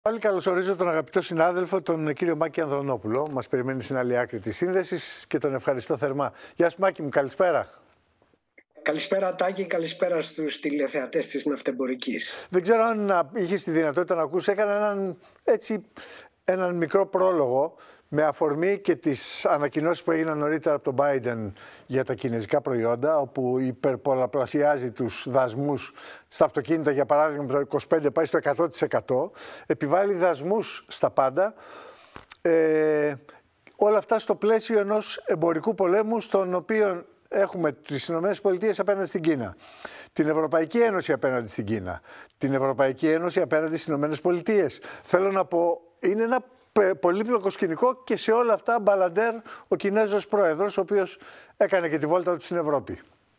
Πάλι καλωσορίζω τον αγαπητό συνάδελφο, τον κύριο Μάκη Ανδρονόπουλο. Μας περιμένει στην άλλη άκρη της σύνδεσης και τον ευχαριστώ θερμά. Γεια σου Μάκη μου, καλησπέρα. Καλησπέρα Τάκη, καλησπέρα στους τηλεθεατές της Ναυτεμπορικής. Δεν ξέρω αν είχες τη δυνατότητα να ακούσεις, έκανα έναν μικρό πρόλογο με αφορμή και τις ανακοινώσεις που έγιναν νωρίτερα από τον Biden για τα κινέζικα προϊόντα, όπου υπερπολαπλασιάζει τους δασμούς στα αυτοκίνητα, για παράδειγμα το 25% πάει στο 100%, επιβάλλει δασμούς στα πάντα. Όλα αυτά στο πλαίσιο ενός εμπορικού πολέμου, στον οποίο έχουμε τις ΗΠΑ απέναντι στην Κίνα, την Ευρωπαϊκή Ένωση απέναντι στην Κίνα, την Ευρωπαϊκή Ένωση απέναντι στις ΗΠΑ. Θέλω να πω, είναι ένα πολύπλοκο σκηνικό και σε όλα αυτά μπαλαντέρ ο Κινέζος πρόεδρος, ο οποίος έκανε και τη βόλτα του στην Ευρώπη.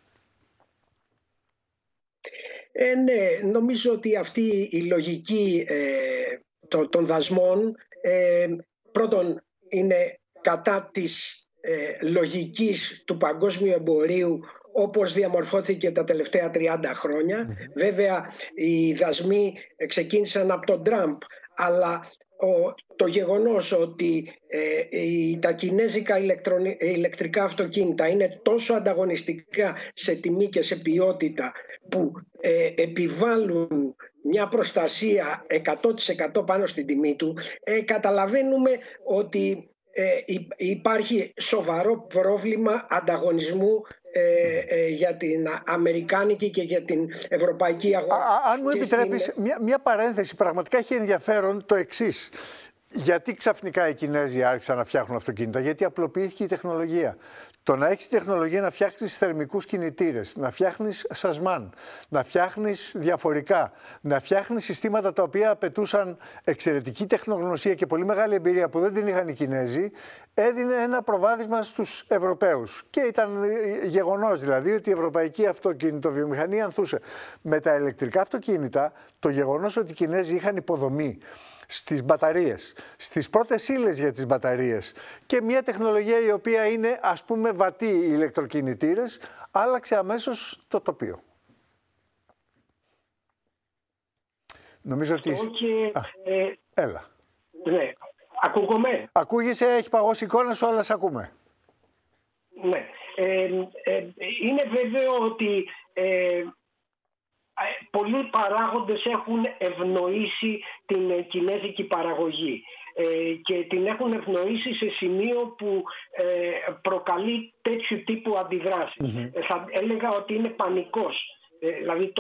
Ναι, νομίζω ότι αυτή η λογική των δασμών πρώτον είναι κατά της λογικής του παγκόσμιου εμπορίου όπως διαμορφώθηκε τα τελευταία 30 χρόνια. Βέβαια οι δασμοί ξεκίνησαν από τον Τραμπ, αλλά το γεγονός ότι τα κινέζικα ηλεκτρικά αυτοκίνητα είναι τόσο ανταγωνιστικά σε τιμή και σε ποιότητα που επιβάλλουν μια προστασία 100% πάνω στην τιμή του, καταλαβαίνουμε ότι υπάρχει σοβαρό πρόβλημα ανταγωνισμού για την αμερικάνικη και για την ευρωπαϊκή αγορά. Αν μου επιτρέπεις μια παρένθεση, πραγματικά έχει ενδιαφέρον το εξής. Γιατί ξαφνικά οι Κινέζοι άρχισαν να φτιάχνουν αυτοκίνητα? Γιατί απλοποιήθηκε η τεχνολογία. Το να έχεις τεχνολογία να φτιάχνεις θερμικούς κινητήρες, να φτιάχνεις σασμάν, να φτιάχνεις διαφορικά, να φτιάχνεις συστήματα τα οποία απαιτούσαν εξαιρετική τεχνογνωσία και πολύ μεγάλη εμπειρία που δεν την είχαν οι Κινέζοι, έδινε ένα προβάδισμα στους Ευρωπαίους. Και ήταν γεγονός δηλαδή ότι η ευρωπαϊκή αυτοκινητοβιομηχανία ανθούσε. Με τα ηλεκτρικά αυτοκίνητα, το γεγονός ότι οι Κινέζοι είχαν υποδομή στις μπαταρίες, στις πρώτες ύλες για τις μπαταρίες και μια τεχνολογία η οποία είναι, ας πούμε, βατή οι ηλεκτροκινητήρες, άλλαξε αμέσως το τοπίο. Νομίζω ότι... έλα. Ναι. Ακούγομαι. Ακούγεσαι, έχει παγώσει εικόνα σου, αλλά σε ακούμε. Ναι. Είναι βέβαιο ότι πολλοί παράγοντες έχουν ευνοήσει την κινέζικη παραγωγή και την έχουν ευνοήσει σε σημείο που προκαλεί τέτοιου τύπου αντιδράσεις. Θα έλεγα ότι είναι πανικός. Δηλαδή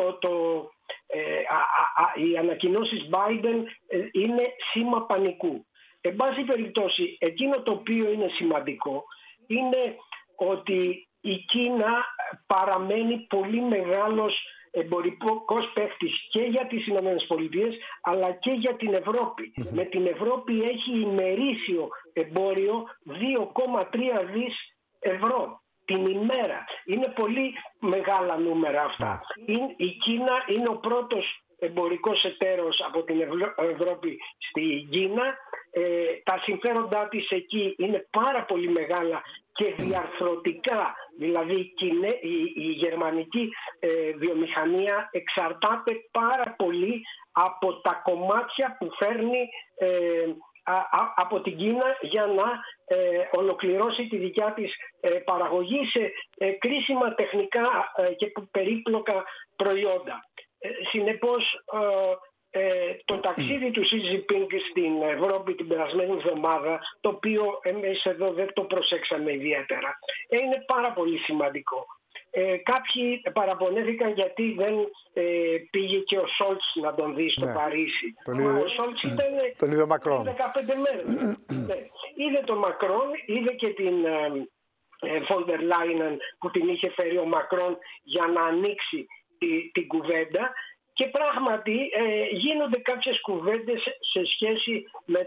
οι ανακοινώσεις Biden είναι σήμα πανικού. Εν πάση περιπτώσει, εκείνο το οποίο είναι σημαντικό είναι ότι η Κίνα παραμένει πολύ μεγάλος εμπορικός παίκτης και για τις Ηνωμένες Πολιτείες αλλά και για την Ευρώπη. Με την Ευρώπη έχει ημερήσιο εμπόριο 2,3 δις ευρώ την ημέρα. Είναι πολύ μεγάλα νούμερα αυτά. Η Κίνα είναι ο πρώτος εμπορικός εταίρος από την Ευρώπη στη Κίνα. Τα συμφέροντά της εκεί είναι πάρα πολύ μεγάλα και διαρθρωτικά, δηλαδή η γερμανική βιομηχανία εξαρτάται πάρα πολύ από τα κομμάτια που φέρνει από την Κίνα για να ολοκληρώσει τη δικιά της παραγωγή σε κρίσιμα τεχνικά και περίπλοκα προϊόντα. Συνεπώς το ταξίδι του Xi Jinping στην Ευρώπη την περασμένη εβδομάδα, το οποίο εμείς εδώ δεν το προσέξαμε ιδιαίτερα, είναι πάρα πολύ σημαντικό. Κάποιοι παραπονέθηκαν γιατί δεν πήγε και ο Σόλτς να τον δει στο Παρίσι. Ο Σόλτς ήταν 15 μέρες. Είδε τον Μακρόν, είδε και την Φόντερ Λάινεν που την είχε φέρει ο Μακρόν για να ανοίξει την κουβέντα. Και πράγματι γίνονται κάποιες κουβέντες σε σχέση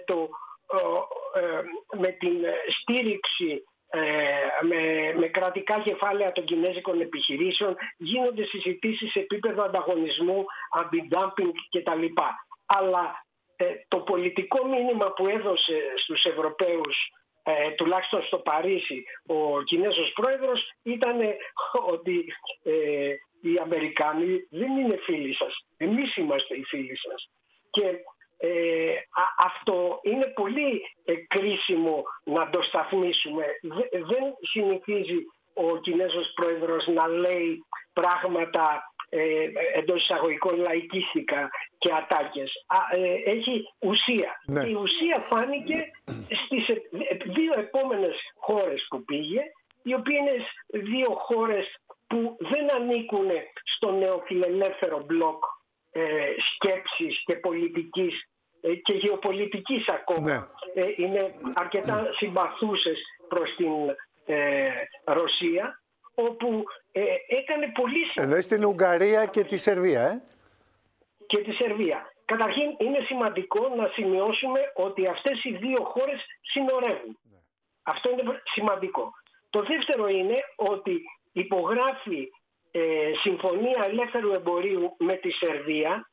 με την στήριξη με κρατικά κεφάλαια των κινέζικων επιχειρήσεων. Γίνονται συζητήσεις σε επίπεδο ανταγωνισμού, αντι-dumping κτλ. Αλλά το πολιτικό μήνυμα που έδωσε στους Ευρωπαίους, τουλάχιστον στο Παρίσι, ο Κινέζος πρόεδρος, ήταν ότι οι Αμερικάνοι δεν είναι φίλοι σας. Εμείς είμαστε οι φίλοι σας. Και αυτό είναι πολύ κρίσιμο να το σταθμίσουμε. Δεν συνηθίζει ο Κινέζος πρόεδρος να λέει πράγματα εντός εισαγωγικών λαϊκίστικα και ατάκες. Έχει ουσία. Ναι. Και η ουσία φάνηκε στις δύο επόμενες χώρες που πήγε, οι οποίες δύο χώρες που δεν ανήκουν στο νεοφιλελεύθερο μπλοκ σκέψης και πολιτικής και γεωπολιτικής ακόμα. Ναι. Είναι αρκετά συμπαθούσες προς την Ρωσία, όπου έκανε πολύ σημαντικό. Εννοείς την Ουγγαρία και τη Σερβία, Και τη Σερβία. Καταρχήν είναι σημαντικό να σημειώσουμε ότι αυτές οι δύο χώρες συνορεύουν. Ναι. Αυτό είναι σημαντικό. Το δεύτερο είναι ότι υπογράφει συμφωνία ελεύθερου εμπορίου με τη Σερβία,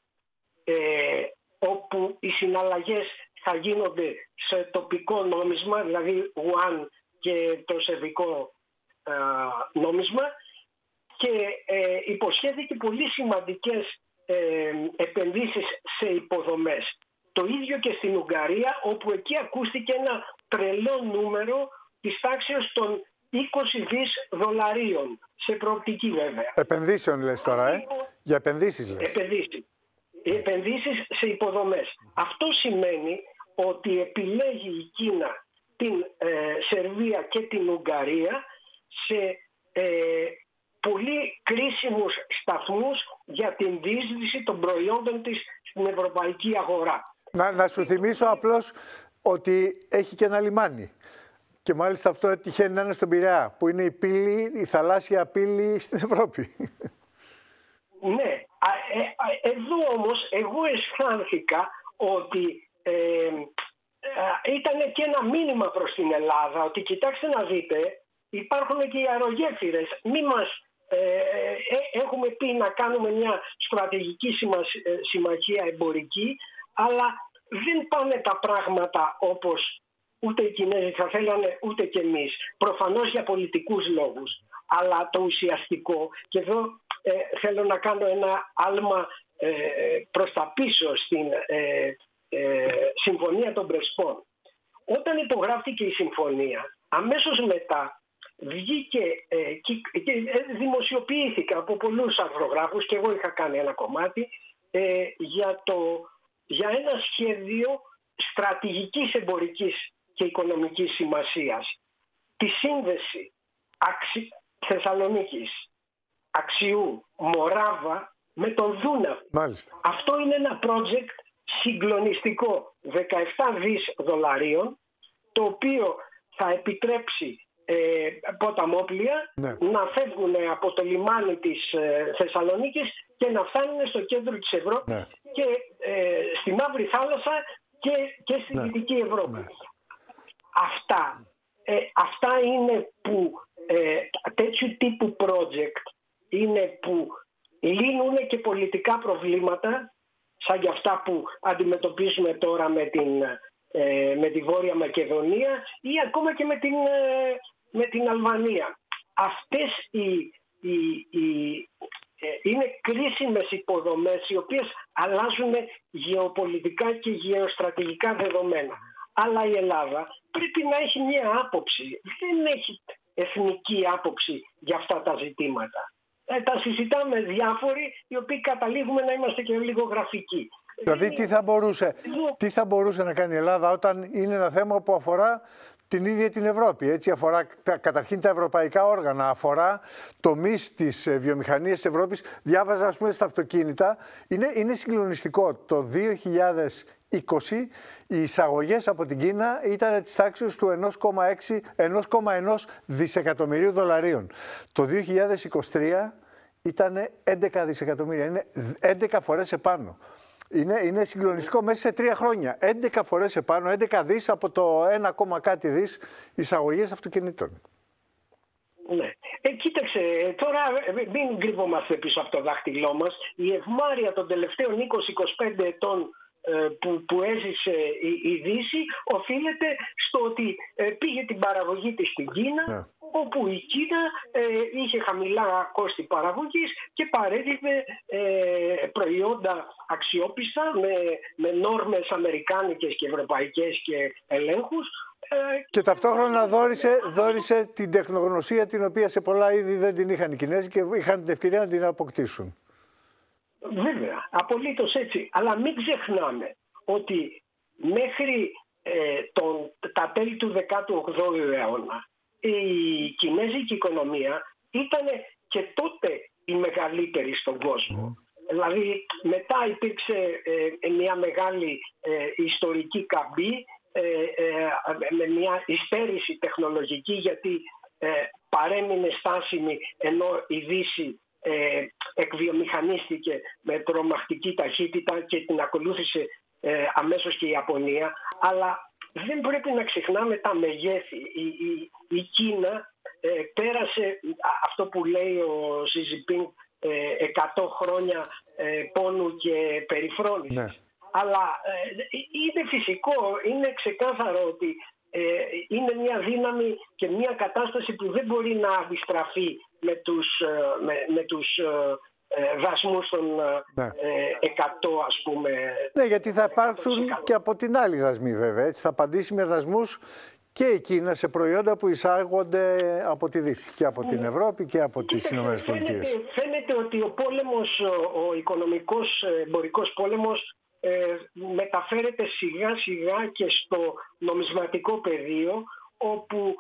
όπου οι συναλλαγές θα γίνονται σε τοπικό νόμισμα, δηλαδή ουάν και το σερβικό νόμισμα, και υποσχέθηκε πολύ σημαντικές επενδύσεις σε υποδομές. Το ίδιο και στην Ουγγαρία, όπου εκεί ακούστηκε ένα τρελό νούμερο της τάξης των 20 δις δολαρίων, σε προοπτική βέβαια. Επενδύσεων λες τώρα, Για επενδύσεις λες. Επενδύσεις σε υποδομές. Αυτό σημαίνει ότι επιλέγει η Κίνα την Σερβία και την Ουγγαρία σε πολύ κρίσιμους σταθμούς για την διείσδυση των προϊόντων της στην ευρωπαϊκή αγορά. Να σου θυμίσω απλώς ότι έχει και ένα λιμάνι. Και μάλιστα αυτό τυχαίνει να είναι στον Πειραιά, που είναι η πύλη, η θαλάσσια πύλη στην Ευρώπη. Ναι. Εδώ όμως εγώ αισθάνθηκα ότι ήταν και ένα μήνυμα προς την Ελλάδα, ότι κοιτάξτε να δείτε, υπάρχουν και οι αερογέφυρες. Μη μας έχουμε πει να κάνουμε μια στρατηγική συμμαχία εμπορική, αλλά δεν πάνε τα πράγματα όπως ούτε οι Κινέζοι θα θέλανε, ούτε και εμείς. Προφανώς για πολιτικούς λόγους. Αλλά το ουσιαστικό, και εδώ θέλω να κάνω ένα άλμα προς τα πίσω στην Συμφωνία των Πρεσπών. Όταν υπογράφηκε η συμφωνία, αμέσως μετά βγήκε και δημοσιοποιήθηκε από πολλούς αρθρογράφους, και εγώ είχα κάνει ένα κομμάτι, για ένα σχέδιο στρατηγικής εμπορικής και οικονομικής σημασίας. Τη σύνδεση Θεσσαλονίκης, Αξιού, Μοράβα με τον Δούναβ. Μάλιστα. Αυτό είναι ένα project συγκλονιστικό 17 δις δολαρίων, το οποίο θα επιτρέψει ποταμόπλια να φεύγουν από το λιμάνι της Θεσσαλονίκης και να φτάνουν στο κέντρο της Ευρώπης και στη Μαύρη Θάλασσα και στη Δυτική Ευρώπη. Αυτά είναι που τέτοιου τύπου project είναι που λύνουν και πολιτικά προβλήματα, σαν για αυτά που αντιμετωπίζουμε τώρα με τη Βόρεια Μακεδονία ή ακόμα και με την Αλβανία. Αυτές είναι κρίσιμες υποδομές, οι οποίες αλλάζουν γεωπολιτικά και γεωστρατηγικά δεδομένα. Αλλά η Ελλάδα πρέπει να έχει μια άποψη. Δεν έχει εθνική άποψη για αυτά τα ζητήματα. Τα συζητάμε διάφοροι, οι οποίοι καταλήγουμε να είμαστε και λίγο γραφικοί. Δηλαδή τι θα μπορούσε να κάνει η Ελλάδα όταν είναι ένα θέμα που αφορά την ίδια την Ευρώπη. Έτσι, αφορά καταρχήν τα ευρωπαϊκά όργανα, αφορά τομείς της βιομηχανίας της Ευρώπης. Διάβαζα, ας πούμε, στα αυτοκίνητα. Είναι συγκλονιστικό. Το 2020 οι εισαγωγές από την Κίνα ήταν της τάξης του 1,1 δισεκατομμυρίου δολαρίων. Το 2023 ήταν 11 δισεκατομμύρια. Είναι 11 φορές επάνω. Είναι συγκλονιστικό μέσα σε 3 χρόνια. 11 φορές επάνω, 11 δις από το 1, κάτι δις εισαγωγές αυτοκινήτων. Ναι. Κοίταξε, τώρα μην κρύβομαστε πίσω από το δάχτυλό μας. Η ευμάρεια των τελευταίων 20-25 ετών που έζησε η Δύση οφείλεται στο ότι πήγε την παραγωγή της στην Κίνα, όπου η Κίνα είχε χαμηλά κόστη παραγωγής και παρέδιδε προϊόντα αξιόπιστα με νόρμες αμερικάνικες και ευρωπαϊκές και ελέγχους. Και ταυτόχρονα δώρισε την τεχνογνωσία την οποία σε πολλά είδη δεν την είχαν οι Κινέζοι και είχαν την ευκαιρία να την αποκτήσουν. Βέβαια, απολύτως έτσι. Αλλά μην ξεχνάμε ότι μέχρι τα τέλη του 18ου αιώνα η κινέζικη οικονομία ήταν και τότε η μεγαλύτερη στον κόσμο. Δηλαδή μετά υπήρξε μια μεγάλη ιστορική καμπή με μια υστέρηση τεχνολογική, γιατί παρέμεινε στάσιμη ενώ η Δύση εκβιομηχανίστηκε με τρομακτική ταχύτητα και την ακολούθησε αμέσως και η Ιαπωνία. Αλλά δεν πρέπει να ξεχνάμε τα μεγέθη. Η Κίνα πέρασε αυτό που λέει ο Xi Jinping 100 χρόνια πόνου και περιφρόνησης. Ναι. Αλλά είναι φυσικό, είναι ξεκάθαρο ότι είναι μια δύναμη και μια κατάσταση που δεν μπορεί να αντιστραφεί με τους δασμούς των 100, ας πούμε. Ναι, γιατί θα υπάρξουν και από την άλλη δασμοί βέβαια. Έτσι, θα απαντήσει με δασμούς και η Κίνα σε προϊόντα που εισάγονται από τη Δύση και από την Ευρώπη και από τις ΗΠΑ. Φαίνεται ότι ο πόλεμος, ο οικονομικός εμπορικός πόλεμος μεταφέρεται σιγά σιγά και στο νομισματικό πεδίο, όπου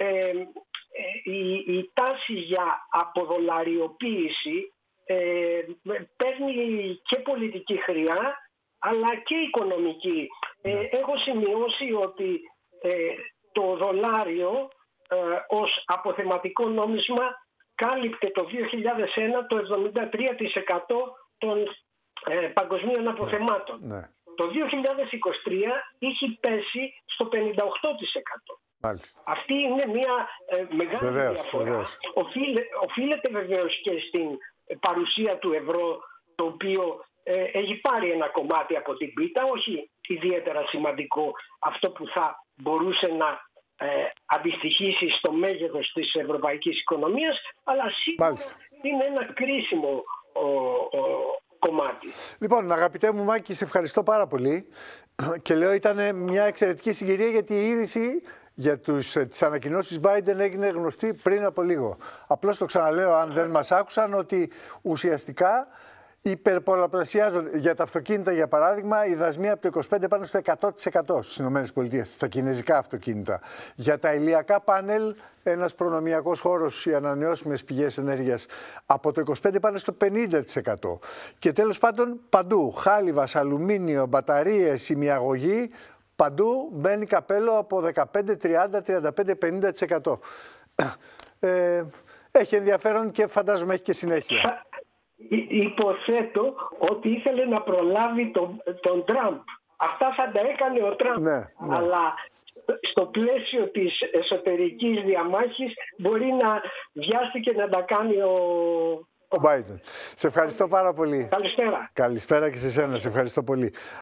η τάση για αποδολαριοποίηση παίρνει και πολιτική χρειά αλλά και οικονομική. Έχω σημειώσει ότι το δολάριο ως αποθεματικό νόμισμα κάλυπτε το 2001 το 73% των παγκοσμίων αποθεμάτων. Ναι. Το 2023 είχε πέσει στο 58%. Αυτή είναι μια μεγάλη διαφορά. Οφείλεται βεβαίως και στην παρουσία του ευρώ, το οποίο έχει πάρει ένα κομμάτι από την πίτα, όχι ιδιαίτερα σημαντικό, αυτό που θα μπορούσε να αντιστοιχίσει στο μέγεθος της ευρωπαϊκής οικονομίας, αλλά σίγουρα είναι ένα κρίσιμο κομμάτι. Λοιπόν, αγαπητέ μου Μάκη, σε ευχαριστώ πάρα πολύ και λέω ήταν μια εξαιρετική συγκυρία, γιατί η είδηση για τις ανακοινώσεις Biden έγινε γνωστή πριν από λίγο. Απλώς το ξαναλέω, αν δεν μας άκουσαν, ότι ουσιαστικά υπερπολαπλασιάζονται για τα αυτοκίνητα, για παράδειγμα, οι δασμοί από το 25% πάνω στο 100% στις ΗΠΑ, στα κινέζικα αυτοκίνητα. Για τα ηλιακά πάνελ, ένας προνομιακός χώρος, οι ανανεώσιμες πηγές ενέργειας, από το 25% πάνω στο 50%. Και τέλος πάντων, παντού, χάλιβας, αλουμίνιο, μπαταρίες, ημιαγωγή, παντού μπαίνει καπέλο από 15, 30, 35, 50%. Έχει ενδιαφέρον και φαντάζομαι έχει και συνέχεια. Υποθέτω ότι ήθελε να προλάβει τον Τραμπ. Αυτά θα τα έκανε ο Τραμπ. Ναι. Αλλά στο πλαίσιο της εσωτερικής διαμάχης μπορεί να βιάστηκε να τα κάνει ο Biden. Σε ευχαριστώ πάρα πολύ. Καλησπέρα. Καλησπέρα και σε εσένα. Σε ευχαριστώ πολύ.